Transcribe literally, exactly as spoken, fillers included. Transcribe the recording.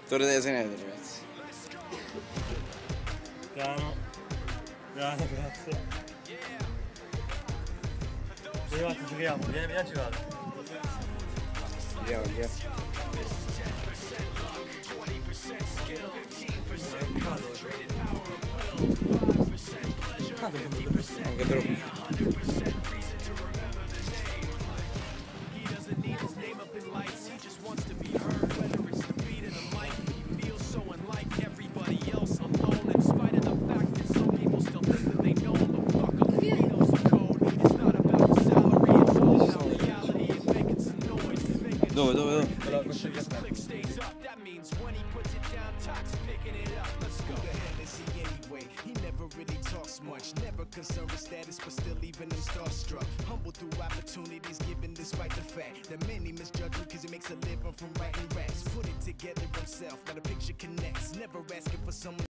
Torre degli asinelli, ragazzi. Piano. Piano, grazie. Vieni avanti, giochiamo. Vieni, vieni a giocare. Andiamo, andiamo. Anche troppo. Dove, dove, dove? He never really talks much, never concerned with status, but still leaving them starstruck. Humble through opportunities given despite the fact that many misjudge him cause he makes a living from writing raps. Put it together himself, now the picture connects, never asking for someone